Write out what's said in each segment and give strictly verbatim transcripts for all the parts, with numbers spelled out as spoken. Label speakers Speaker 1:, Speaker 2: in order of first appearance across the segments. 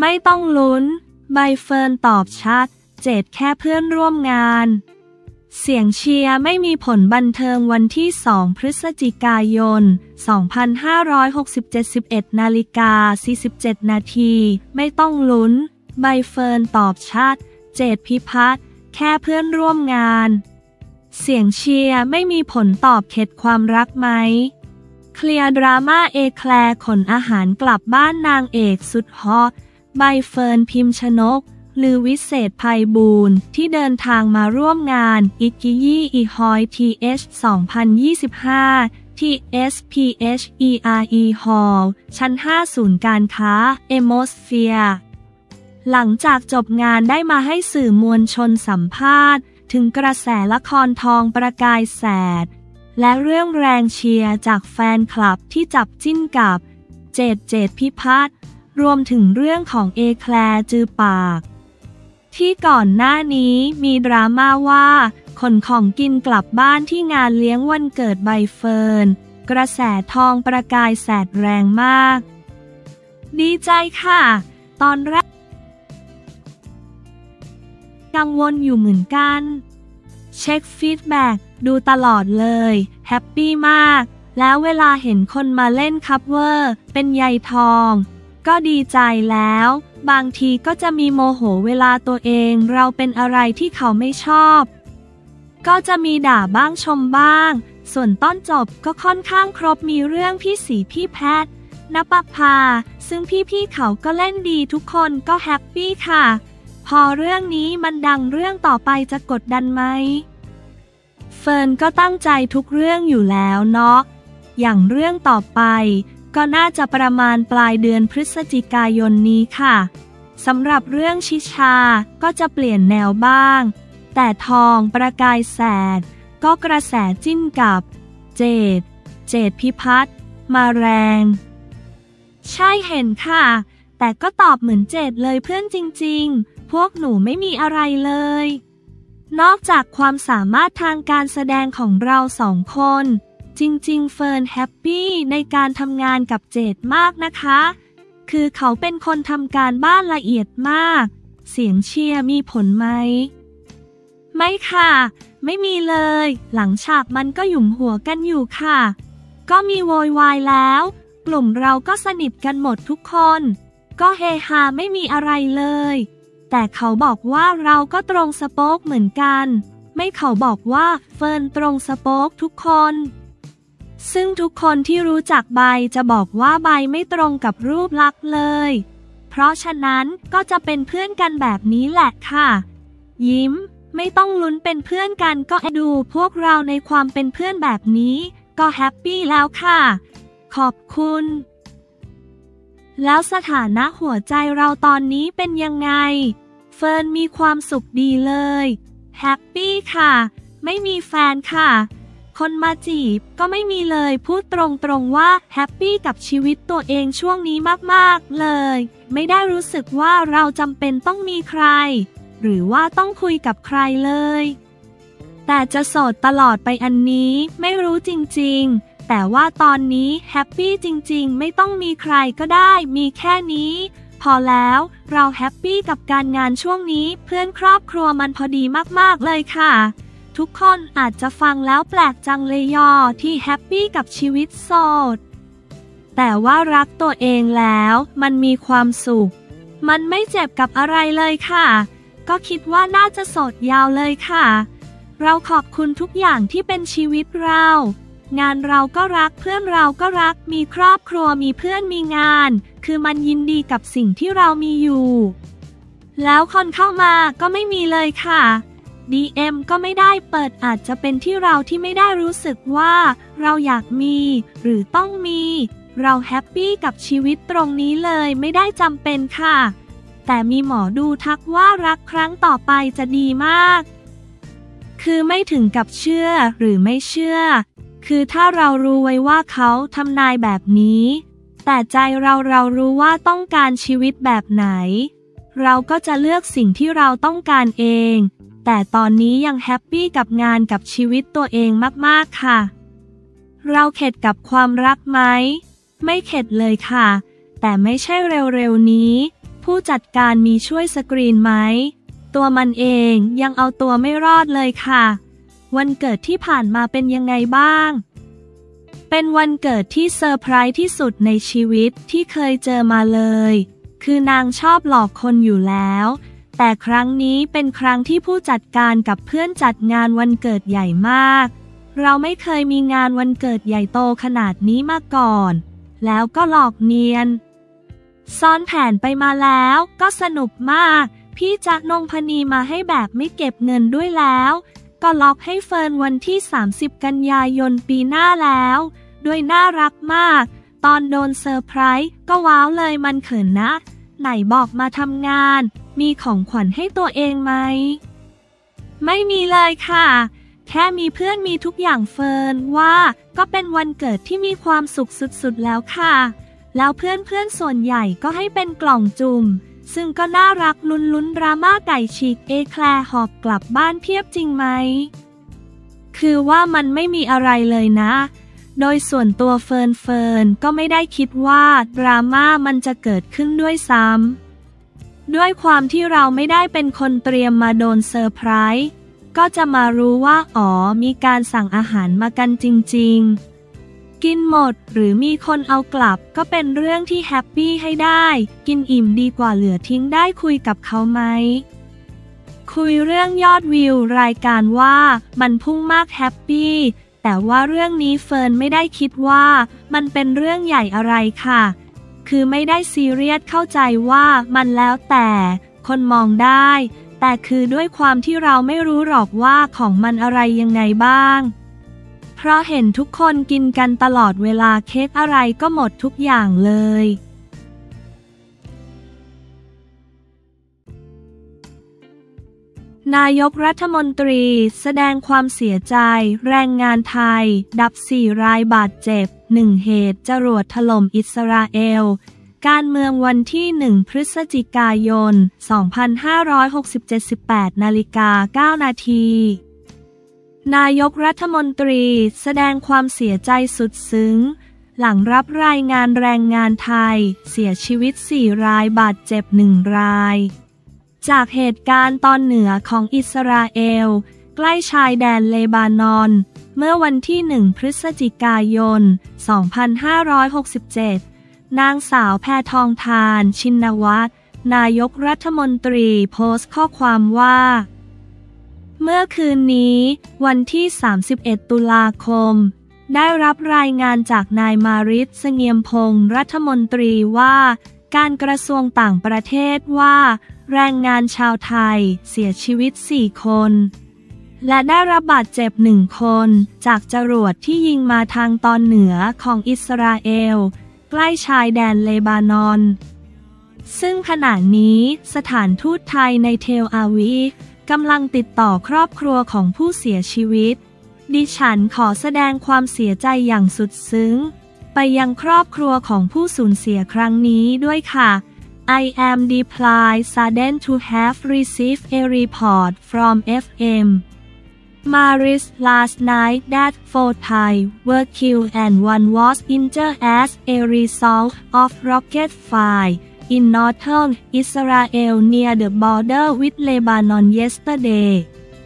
Speaker 1: ไม่ต้องลุ้นใบเฟิร์นตอบชัดเจดแค่เพื่อนร่วมงานเสียงเชียร์ไม่มีผลบันเทิงวันที่สองพฤศจิกายนสองพันห้าร้อยหกสิบเจ็ด สิบเอ็ดนาฬิกาสี่สิบเจ็ดนาทีไม่ต้องลุ้นใบเฟิร์นตอบชัดเจดพิพัฒน์แค่เพื่อนร่วมงานเสียงเชียร์ไม่มีผลตอบเข็ดความรักไหมเคลียร์ดราม่าเอแคลร์ขนอาหารกลับบ้านนางเอกสุดฮอตใบเฟิร์นพิมชนกลือวิเศษไพบูลย์ที่เดินทางมาร่วมงานอิกกิยี่อีฮอยทีเอชสองพันยี่สิบห้าที่ เอส พี เอช อี อาร์ อี Hall ชั้นห้าศูนย์การค้า Atmosphere หลังจากจบงานได้มาให้สื่อมวลชนสัมภาษณ์ถึงกระแสละครทองประกายแสดและเรื่องแรงเชียร์จากแฟนคลับที่จับจิ้นกับเจดเจดพิพัฒน์รวมถึงเรื่องของเอแคลร์จือปากที่ก่อนหน้านี้มีดราม่าว่าขนของกินกลับบ้านที่งานเลี้ยงวันเกิดใบเฟิร์นกระแสทองประกายแสดแรงมากดีใจค่ะตอนแรกกังวลอยู่เหมือนกันเช็คฟีดแบ็กดูตลอดเลยแฮปปี้มากแล้วเวลาเห็นคนมาเล่นคัฟเวอร์เป็นใยทองก็ดีใจแล้วบางทีก็จะมีโมโหเวลาตัวเองเราเป็นอะไรที่เขาไม่ชอบก็จะมีด่าบ้างชมบ้างส่วนต้นจบก็ค่อนข้างครบมีเรื่องพี่สีพี่แพทณปภาซึ่งพี่ๆเขาก็เล่นดีทุกคนก็แฮปปี้ค่ะพอเรื่องนี้มันดังเรื่องต่อไปจะกดดันไหมเฟิร์นก็ตั้งใจทุกเรื่องอยู่แล้วเนาะอย่างเรื่องต่อไปก็น่าจะประมาณปลายเดือนพฤศจิกายนนี้ค่ะสำหรับเรื่องชิชาก็จะเปลี่ยนแนวบ้างแต่ทองประกายแสดก็กระแสจิ้นกับเจดเจดพิพัฒน์มาแรงใช่เห็นค่ะแต่ก็ตอบเหมือนเจดเลยเพื่อนจริงๆพวกหนูไม่มีอะไรเลยนอกจากความสามารถทางการแสดงของเราสองคนจริงๆเฟิร์นแฮปปี้ในการทำงานกับเจดมากนะคะคือเขาเป็นคนทำการบ้านละเอียดมากเสียงเชียร์มีผลไหมไม่ค่ะไม่มีเลยหลังฉากมันก็หยุมหัวกันอยู่ค่ะก็มีโวยวายแล้วกลุ่มเราก็สนิทกันหมดทุกคนก็เฮฮาไม่มีอะไรเลยแต่เขาบอกว่าเราก็ตรงสโป๊กเหมือนกันไม่เขาบอกว่าเฟิร์นตรงสโป๊กทุกคนซึ่งทุกคนที่รู้จักใบจะบอกว่าใบไม่ตรงกับรูปลักษณ์เลยเพราะฉะนั้นก็จะเป็นเพื่อนกันแบบนี้แหละค่ะยิ้มไม่ต้องลุ้นเป็นเพื่อนกันก็ดูพวกเราในความเป็นเพื่อนแบบนี้ก็แฮปปี้แล้วค่ะขอบคุณแล้วสถานะหัวใจเราตอนนี้เป็นยังไงเฟิร์นมีความสุขดีเลยแฮปปี้ค่ะไม่มีแฟนค่ะคนมาจีบก็ไม่มีเลยพูดตรงๆว่าแฮปปี้กับชีวิตตัวเองช่วงนี้มากๆเลยไม่ได้รู้สึกว่าเราจำเป็นต้องมีใครหรือว่าต้องคุยกับใครเลยแต่จะโสดตลอดไปอันนี้ไม่รู้จริงๆแต่ว่าตอนนี้แฮปปี้จริงๆไม่ต้องมีใครก็ได้มีแค่นี้พอแล้วเราแฮปปี้กับการงานช่วงนี้เพื่อนครอบครัวมันพอดีมากๆเลยค่ะทุกคนอาจจะฟังแล้วแปลกจังเลยยอที่แฮปปี้กับชีวิตโสดแต่ว่ารักตัวเองแล้วมันมีความสุขมันไม่เจ็บกับอะไรเลยค่ะก็คิดว่าน่าจะโสดยาวเลยค่ะเราขอบคุณทุกอย่างที่เป็นชีวิตเรางานเราก็รักเพื่อนเราก็รักมีครอบครัวมีเพื่อนมีงานคือมันยินดีกับสิ่งที่เรามีอยู่แล้วคนเข้ามาก็ไม่มีเลยค่ะ ดี เอ็ม ก็ไม่ได้เปิดอาจจะเป็นที่เราที่ไม่ได้รู้สึกว่าเราอยากมีหรือต้องมีเราแฮปปี้กับชีวิตตรงนี้เลยไม่ได้จำเป็นค่ะแต่มีหมอดูทักว่ารักครั้งต่อไปจะดีมากคือไม่ถึงกับเชื่อหรือไม่เชื่อคือถ้าเรารู้ไว้ว่าเขาทำนายแบบนี้แต่ใจเราเรารู้ว่าต้องการชีวิตแบบไหนเราก็จะเลือกสิ่งที่เราต้องการเองแต่ตอนนี้ยังแฮปปี้กับงานกับชีวิตตัวเองมากๆค่ะเราเข็ดกับความรักไหมไม่เข็ดเลยค่ะแต่ไม่ใช่เร็วๆนี้ผู้จัดการมีช่วยสกรีนไหมตัวมันเองยังเอาตัวไม่รอดเลยค่ะวันเกิดที่ผ่านมาเป็นยังไงบ้างเป็นวันเกิดที่เซอร์ไพรส์ที่สุดในชีวิตที่เคยเจอมาเลยคือนางชอบหลอกคนอยู่แล้วแต่ครั้งนี้เป็นครั้งที่ผู้จัดการกับเพื่อนจัดงานวันเกิดใหญ่มากเราไม่เคยมีงานวันเกิดใหญ่โตขนาดนี้มาก่อนแล้วก็หลอกเนียนซ้อนแผนไปมาแล้วก็สนุกมากพี่จ๊ะนงพนีมาให้แบบไม่เก็บเงินด้วยแล้วก็ล็อกให้เฟิร์นวันที่สามสิบกันยายนปีหน้าแล้วด้วยน่ารักมากตอนโดนเซอร์ไพรส์ก็ว้าวเลยมันเขินนะไหนบอกมาทำงานมีของขวัญให้ตัวเองไหมไม่มีเลยค่ะแค่มีเพื่อนมีทุกอย่างเฟิร์นว่าก็เป็นวันเกิดที่มีความสุขสุดๆแล้วค่ะแล้วเพื่อนๆส่วนใหญ่ก็ให้เป็นกล่องจุ่มซึ่งก็น่ารักลุ้นๆดราม่าไก่ฉีกเอแคลร์หอบกลับบ้านเพียบจริงไหมคือว่ามันไม่มีอะไรเลยนะโดยส่วนตัวเฟิร์นเฟิร์นก็ไม่ได้คิดว่าดราม่ามันจะเกิดขึ้นด้วยซ้ำด้วยความที่เราไม่ได้เป็นคนเตรียมมาโดนเซอร์ไพรส์ก็จะมารู้ว่าอ๋อมีการสั่งอาหารมากันจริงๆกินหมดหรือมีคนเอากลับก็เป็นเรื่องที่แฮปปี้ให้ได้กินอิ่มดีกว่าเหลือทิ้งได้คุยกับเขาไหมคุยเรื่องยอดวิวรายการว่ามันพุ่งมากแฮปปี้แต่ว่าเรื่องนี้เฟิร์นไม่ได้คิดว่ามันเป็นเรื่องใหญ่อะไรค่ะคือไม่ได้ซีเรียสเข้าใจว่ามันแล้วแต่คนมองได้แต่คือด้วยความที่เราไม่รู้หรอกว่าของมันอะไรยังไงบ้างเพราะเห็นทุกคนกินกันตลอดเวลาเค้กอะไรก็หมดทุกอย่างเลยนายกรัฐมนตรีแสดงความเสียใจแรงงานไทยดับสี่รายบาดเจ็บหนึ่งเหตุจรวดถล่มอิสราเอลการเมืองวันที่หนึ่งพฤศจิกายนสองพันห้าร้อยหกสิบเจ็ด สิบแปดนาฬิกาเก้านาทีนายกรัฐมนตรีแสดงความเสียใจสุดซึ้งหลังรับรายงานแรงงานไทยเสียชีวิตสี่รายบาดเจ็บหนึ่งรายจากเหตุการณ์ตอนเหนือของอิสราเอลใกล้ชายแดนเลบานอนเมื่อวันที่หนึ่งพฤศจิกายนสองพันห้าร้อยหกสิบเจ็ดนางสาวแพทองธารชินวัตรนายกรัฐมนตรีโพสต์ข้อความว่าเมื่อคืนนี้วันที่สามสิบเอ็ดตุลาคมได้รับรายงานจากนายมาริศ เสงี่ยมพงศ์รัฐมนตรีว่าการกระทรวงต่างประเทศว่าแรงงานชาวไทยเสียชีวิตสี่คนและได้รับบาดเจ็บหนึ่งคนจากจรวดที่ยิงมาทางตอนเหนือของอิสราเอลใกล้ชายแดนเลบานอนซึ่งขณะนี้สถานทูตไทยในเทลอาวีฟกำลังติดต่อครอบครัวของผู้เสียชีวิตดิฉันขอแสดงความเสียใจอย่างสุดซึ้งไปยังครอบครัวของผู้สูญเสียครั้งนี้ด้วยค่ะI am deeply saddened to have received a report from เอฟ เอ็ม Maris last night that four Thai were killed and one was injured as a result of rocket fire in northern Israel near the border with Lebanon yesterday.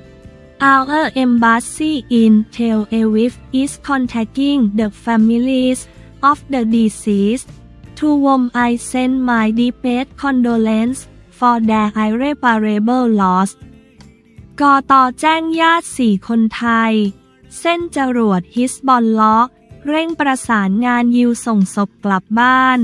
Speaker 1: Our embassy in Tel Aviv is contacting the families of the deceased to whom I send my deepest condolences for their irreparable loss กต.แจ้งญาติสี่คนไทยเส้นจรวดฮิซบอลเลาะห์เร่งประสานงานยิวส่งศพกลับบ้าน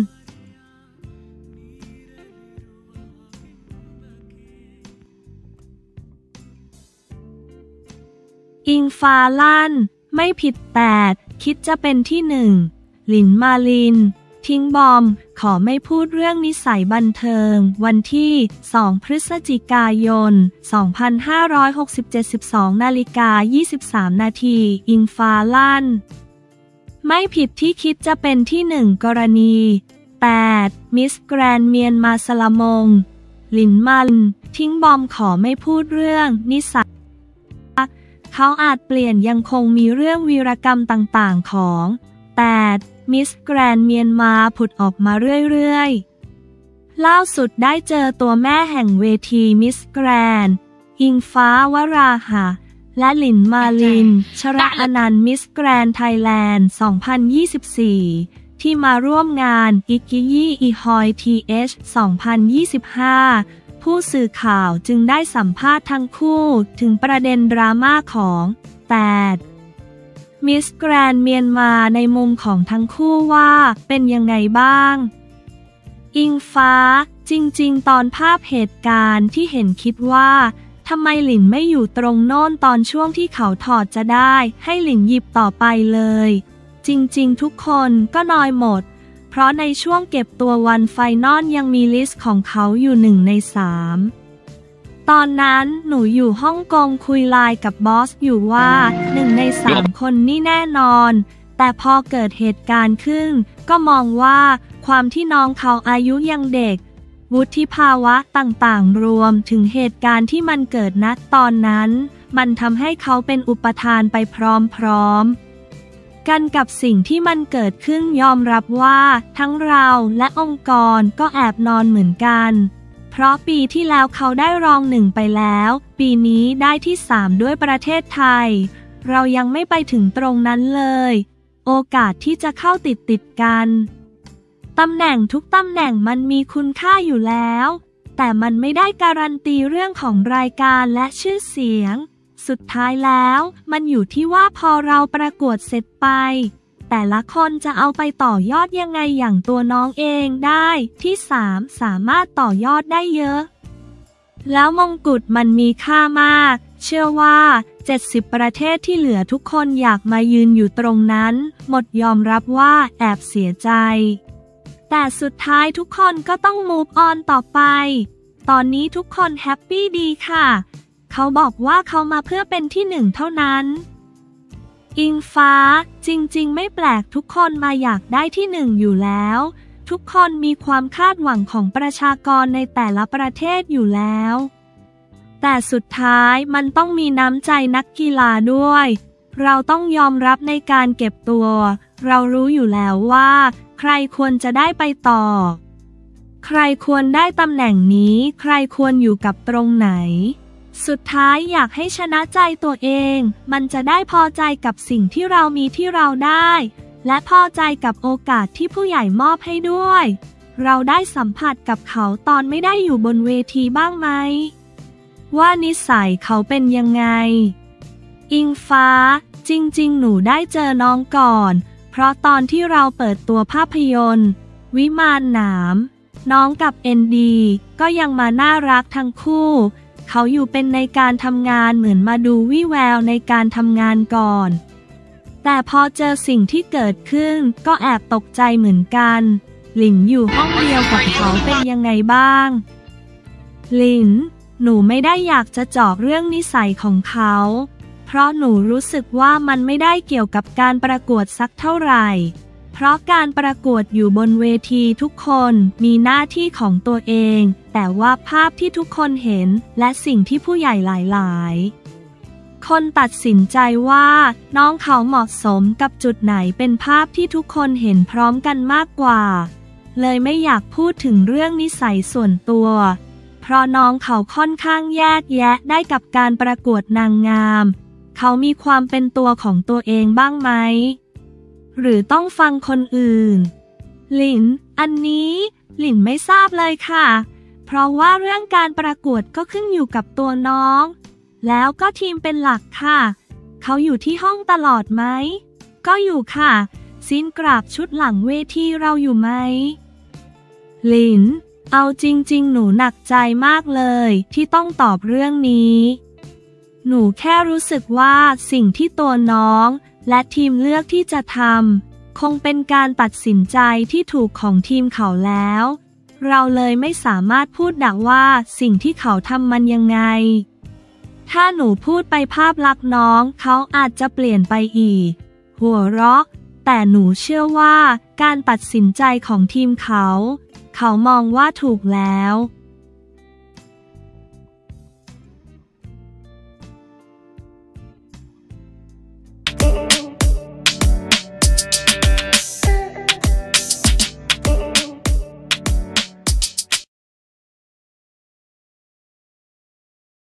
Speaker 1: อิงฟ้าลั่นไม่ผิดแปดคิดจะเป็นที่หนึ่งหลินมาลินทิ้งบอมขอไม่พูดเรื่องนิสัยบันเทิงวันที่สองพฤศจิกายนสองพันห้าร้อยหกสิบเจ็ด สิบสองนาฬิกายี่สิบสามนาทีอิงฟ้าลั่นไม่ผิดที่คิดจะเป็นที่หนึ่งกรณีแปดมิสแกรนด์เมียนมาสลามงหลินมาลินทิ้งบอมขอไม่พูดเรื่องนิสัยเขาอาจเปลี่ยนยังคงมีเรื่องวีรกรรมต่างๆของแปดมิสแกรนด์เมียนมาผุดออกมาเรื่อยล่าสุดได้เจอตัวแม่แห่งเวทีมิสแกรนด์อิงฟ้าวราหะและหลินมาลินชระอนันต์มิสแกรนด์ไทยแลนด์ สองพันยี่สิบสี่ ที่มาร่วมงานอิกิยี่อีฮอยทีเอช สองพันยี่สิบห้า ผู้สื่อข่าวจึงได้สัมภาษณ์ทั้งคู่ถึงประเด็นดราม่าของแต่มิสแกรนด์เมียนมาในมุมของทั้งคู่ว่าเป็นยังไงบ้างอิงฟ้าจริงๆตอนภาพเหตุการณ์ที่เห็นคิดว่าทำไมหลินไม่อยู่ตรงโน้นตอนช่วงที่เขาถอดจะได้ให้หลินหยิบต่อไปเลยจริงๆทุกคนก็นอยหมดเพราะในช่วงเก็บตัววันไฟนอลยังมีลิสต์ของเขาอยู่หนึ่งในสามตอนนั้นหนูอยู่ฮ่องกงคุยไลน์กับบอสอยู่ว่าหนึ่งในสามคนนี่แน่นอนแต่พอเกิดเหตุการณ์ขึ้นก็มองว่าความที่น้องเขาอายุยังเด็กวุฒิภาวะต่างๆรวมถึงเหตุการณ์ที่มันเกิดณตอนนั้นมันทำให้เขาเป็นอุปทานไปพร้อมๆกันกับสิ่งที่มันเกิดขึ้นยอมรับว่าทั้งเราและองค์กรก็แอบนอนเหมือนกันเพราะปีที่แล้วเขาได้รองหนึ่งไปแล้วปีนี้ได้ที่สามด้วยประเทศไทยเรายังไม่ไปถึงตรงนั้นเลยโอกาสที่จะเข้าติดติดกันตำแหน่งทุกตำแหน่งมันมีคุณค่าอยู่แล้วแต่มันไม่ได้การันตีเรื่องของรายการและชื่อเสียงสุดท้ายแล้วมันอยู่ที่ว่าพอเราประกวดเสร็จไปแต่ละคนจะเอาไปต่อยอดยังไงอย่างตัวน้องเองได้ที่สามสามารถต่อยอดได้เยอะแล้วมงกุฎมันมีค่ามากเชื่อว่าเจ็ดสิบประเทศที่เหลือทุกคนอยากมายืนอยู่ตรงนั้นหมดยอมรับว่าแอบเสียใจแต่สุดท้ายทุกคนก็ต้อง move on ต่อไปตอนนี้ทุกคนแฮปปี้ดีค่ะเขาบอกว่าเขามาเพื่อเป็นที่หนึ่งเท่านั้นอิงฟ้าจริงๆไม่แปลกทุกคนมาอยากได้ที่หนึ่งอยู่แล้วทุกคนมีความคาดหวังของประชากรในแต่ละประเทศอยู่แล้วแต่สุดท้ายมันต้องมีน้ำใจนักกีฬาด้วยเราต้องยอมรับในการเก็บตัวเรารู้อยู่แล้วว่าใครควรจะได้ไปต่อใครควรได้ตำแหน่งนี้ใครควรอยู่กับตรงไหนสุดท้ายอยากให้ชนะใจตัวเองมันจะได้พอใจกับสิ่งที่เรามีที่เราได้และพอใจกับโอกาสที่ผู้ใหญ่มอบให้ด้วยเราได้สัมผัสกับเขาตอนไม่ได้อยู่บนเวทีบ้างไหมว่านิสัยเขาเป็นยังไงอิงฟ้าจริงๆหนูได้เจอน้องก่อนเพราะตอนที่เราเปิดตัวภาพยนตร์วิมานหนามน้องกับเอ็นดีก็ยังมาน่ารักทั้งคู่เขาอยู่เป็นในการทำงานเหมือนมาดูวี่แววในการทำงานก่อนแต่พอเจอสิ่งที่เกิดขึ้นก็แอบตกใจเหมือนกันหลินอยู่ห้องเดียวกับเขาเป็นยังไงบ้างหลินหนูไม่ได้อยากจะเจาะเรื่องนิสัยของเขาเพราะหนูรู้สึกว่ามันไม่ได้เกี่ยวกับการประกวดสักเท่าไหร่เพราะการประกวดอยู่บนเวทีทุกคนมีหน้าที่ของตัวเองแต่ว่าภาพที่ทุกคนเห็นและสิ่งที่ผู้ใหญ่หลายๆคนตัดสินใจว่าน้องเขาเหมาะสมกับจุดไหนเป็นภาพที่ทุกคนเห็นพร้อมกันมากกว่าเลยไม่อยากพูดถึงเรื่องนิสัยส่วนตัวเพราะน้องเขาค่อนข้างแยกแยะได้กับการประกวดนางงามเขามีความเป็นตัวของตัวเองบ้างไหมหรือต้องฟังคนอื่นหลินอันนี้หลินไม่ทราบเลยค่ะเพราะว่าเรื่องการประกวดก็ขึ้นอยู่กับตัวน้องแล้วก็ทีมเป็นหลักค่ะเขาอยู่ที่ห้องตลอดไหมก็อยู่ค่ะซินกราบชุดหลังเวทีเราอยู่ไหมหลินเอาจริงๆหนูหนักใจมากเลยที่ต้องตอบเรื่องนี้หนูแค่รู้สึกว่าสิ่งที่ตัวน้องและทีมเลือกที่จะทำคงเป็นการตัดสินใจที่ถูกของทีมเขาแล้วเราเลยไม่สามารถพูดได้ว่าสิ่งที่เขาทำมันยังไงถ้าหนูพูดไปภาพลักษณ์น้องเขาอาจจะเปลี่ยนไปอีกหัวเราะแต่หนูเชื่อว่าการตัดสินใจของทีมเขาเขามองว่าถูกแล้ว